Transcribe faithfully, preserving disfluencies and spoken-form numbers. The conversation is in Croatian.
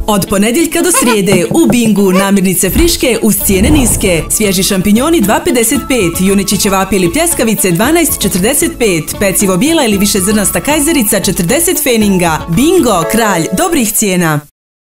Od ponedjeljka do srijede u Bingu namirnice friške uz cijene niske. Svježi šampinjoni dva pedeset pet, juneći ćevapi ili pljeskavice dvanaest četrdeset pet, pecivo bijela ili višezrnasta kajzerica četrdeset feninga. Bingo, kralj dobrih cijena.